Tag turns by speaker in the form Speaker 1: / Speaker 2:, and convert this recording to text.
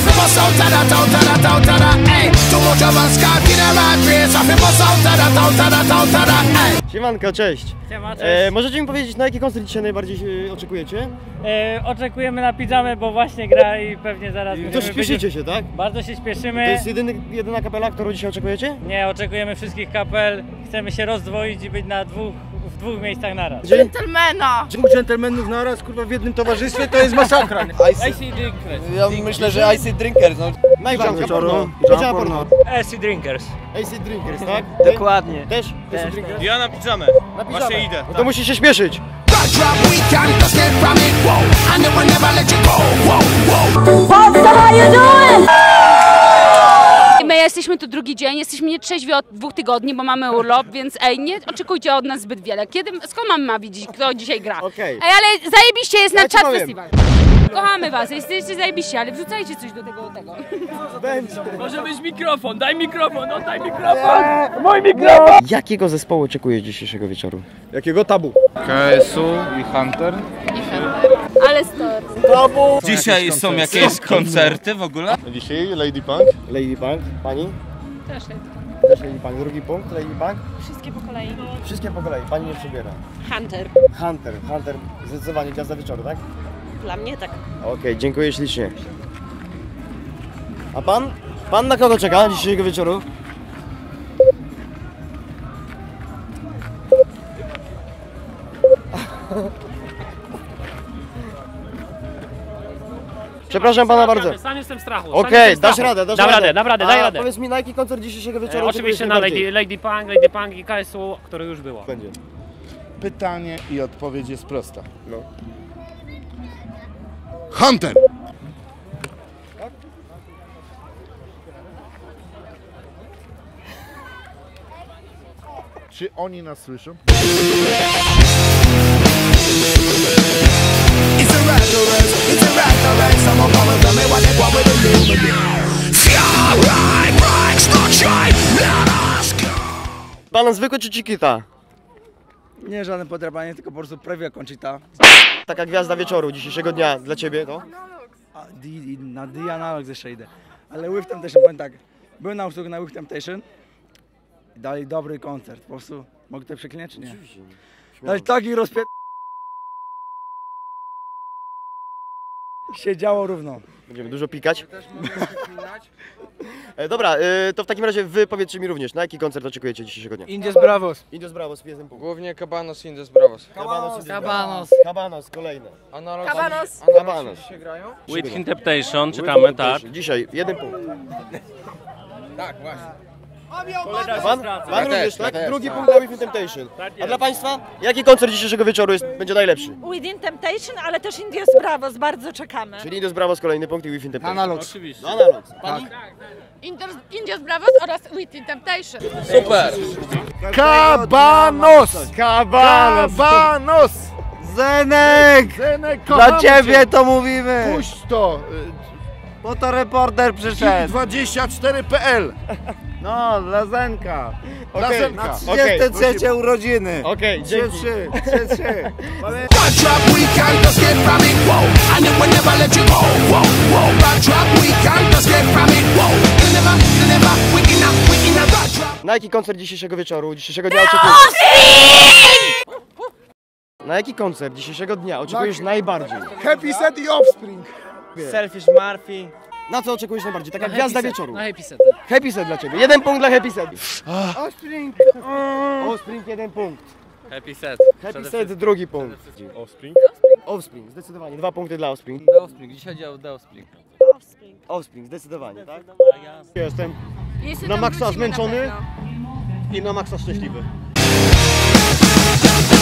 Speaker 1: fi bust out of that, out of that, out of that. Ey, too much of us can't get a right place. I fi bust out of that, out of that, out of that. Ey.
Speaker 2: Siemanko, cześć.
Speaker 3: Siema, cześć.
Speaker 2: Możecie mi powiedzieć, na jaki koncert dzisiaj najbardziej oczekujecie?
Speaker 3: Oczekujemy na piżamę, bo właśnie gra i pewnie zaraz
Speaker 2: To śpieszycie się, tak?
Speaker 3: Bardzo się śpieszymy.
Speaker 2: To jest jedyna kapela, którą dzisiaj oczekujecie?
Speaker 3: Nie, oczekujemy wszystkich kapel. Chcemy się rozdwoić i być w dwóch miejscach naraz.
Speaker 4: Dżentelmena!
Speaker 5: Dwóch dżentelmenów naraz, kurwa, w jednym towarzystwie to jest masakra.
Speaker 3: Icy Drinkers.
Speaker 5: Ja myślę, że Icy Drinkers, no.
Speaker 2: Najbardziej
Speaker 5: wieczoru.
Speaker 2: porno.
Speaker 3: Icy Drinkers.
Speaker 2: AC Drinkers, tak?
Speaker 3: Dokładnie.
Speaker 2: Też? AC Drinkers?
Speaker 5: Ja na piżamę. Właśnie idę.
Speaker 2: No to musisz się śpieszyć.
Speaker 1: God drop, we can't escape from it. Whoa, and it will never let you go. Whoa, whoa.
Speaker 4: My jesteśmy tu drugi dzień, jesteśmy nietrzeźwi od 2 tygodni, bo mamy urlop, więc nie oczekujcie od nas zbyt wiele. Skąd mamy widzieć, kto dzisiaj gra?
Speaker 2: Okej.
Speaker 4: Ale zajebiście jest na
Speaker 2: Ja ci
Speaker 4: czat
Speaker 2: powiem.
Speaker 4: festiwal. Kochamy was, jesteście zajebiście, ale wrzucajcie coś do tego.
Speaker 3: Może być mikrofon, daj mikrofon, oddaj mikrofon! Mój mikrofon!
Speaker 2: Jakiego zespołu oczekujesz dzisiejszego wieczoru?
Speaker 5: Jakiego tabu?
Speaker 6: KSU i Hunter.
Speaker 4: Ale story.
Speaker 6: Dzisiaj są jakieś koncerty w ogóle?
Speaker 5: Dzisiaj Lady Punk.
Speaker 2: Lady Punk, pani?
Speaker 4: Też
Speaker 2: Też Lady Punk. Drugi punkt, Lady Punk?
Speaker 4: wszystkie po kolei.
Speaker 2: Wszystkie po kolei, pani nie przybiera.
Speaker 4: Hunter.
Speaker 2: Hunter, zdecydowanie gwiazda wieczoru, tak?
Speaker 4: Dla mnie tak.
Speaker 2: Okej, dziękuję ślicznie. A pan? Pan na kogo czeka dzisiejszego wieczoru? Przepraszam pana bardzo.
Speaker 3: Sam jestem w strachu.
Speaker 2: Okej, dasz radę, dasz radę.
Speaker 3: Dam radę,
Speaker 2: A
Speaker 3: daj radę.
Speaker 2: powiedz mi, na jaki koncert dzisiejszego wieczoru
Speaker 3: Oczywiście na
Speaker 2: najbardziej?
Speaker 3: Lady Punk i KSU, które już było.
Speaker 2: Będzie.
Speaker 6: Pytanie i odpowiedź jest prosta.
Speaker 2: No.
Speaker 6: Hunter! Czy oni nas słyszą?
Speaker 1: It's a rat race, it's a rat race. Some of them tell me what they want with the human. Feel right, breaks, not shine, let us go.
Speaker 2: Pan zwykły czy Chiquita?
Speaker 5: Nie żadne podrapanie, tylko po prostu previa Conchita.
Speaker 2: Taka gwiazda wieczoru dzisiejszego dnia dla ciebie, to?
Speaker 5: Na D Analog jeszcze idę. Ale With Temptation, powiem tak. Byłem na usługach na With Temptation i dali dobry koncert. Po prostu mogę to przeklinać, czy nie?
Speaker 2: Oczywiście.
Speaker 5: Dali taki rozpię... się działo równo.
Speaker 2: Będziemy dużo pikać. Dobra, to w takim razie wy powiedzcie mi również, na jaki koncert oczekujecie dzisiejszego dnia?
Speaker 5: Indies Bravos.
Speaker 2: Indios Bravos, jeden punkt.
Speaker 7: Głównie Cabanos, Indies Bravos.
Speaker 2: Cabanos, kolejne.
Speaker 7: Analog.
Speaker 2: Cabanos.
Speaker 7: Się grają?
Speaker 3: With Temptation, czytamy, tak.
Speaker 2: Dzisiaj, jeden punkt.
Speaker 7: Tak, właśnie.
Speaker 2: Pan również, tak? Drugi punkt dla Within Temptation. A dla państwa? Jaki koncert dzisiejszego wieczoru będzie najlepszy?
Speaker 8: Within Temptation, ale też Indios Bravos, bardzo czekamy.
Speaker 2: Czyli Indios Bravos, kolejny punkt i Within Temptation.
Speaker 5: Analog.
Speaker 3: Oczywiście.
Speaker 2: Analog. Pani?
Speaker 4: Indios Bravos oraz Within Temptation.
Speaker 7: Super!
Speaker 6: Cabanos! Cabanos!
Speaker 5: Zenek! Dla ciebie to mówimy!
Speaker 6: Puść to!
Speaker 5: Bo to reporter przyszedł.
Speaker 6: 24.pl.
Speaker 5: No, dla Zenka.
Speaker 6: Dla Zenka.
Speaker 5: 33 urodziny.
Speaker 2: Okej, dzięki.
Speaker 5: 33.
Speaker 1: God drop, we can't escape from it. Whoa, and it will never let you go. Whoa, whoa. God drop, we can't escape from it. Whoa, you never, we in a God drop.
Speaker 2: Na jaki koncert dzisiejszego wieczoru, dzisiejszego dnia oczekujesz? Na jaki koncert dzisiejszego dnia oczekujesz najbardziej?
Speaker 6: Happy Set i Offspring.
Speaker 5: Selfish Murphy.
Speaker 2: Na co oczekujesz najbardziej? Taka gwiazda wieczoru.
Speaker 3: Na Happy Set.
Speaker 2: Happy Set dla ciebie. Jeden punkt dla Happy Set. Offspring, jeden punkt.
Speaker 3: Happy Set.
Speaker 2: Happy Set, drugi punkt. Offspring, zdecydowanie. 2 punkty dla Offspring.
Speaker 7: Offspring, dzisiaj dział Offspring.
Speaker 2: Offspring, zdecydowanie, tak? Jestem
Speaker 4: Jeśli
Speaker 2: na
Speaker 4: tam
Speaker 2: maksa
Speaker 4: wrócimy na
Speaker 2: zmęczony
Speaker 4: pewno.
Speaker 2: i na maksa szczęśliwy.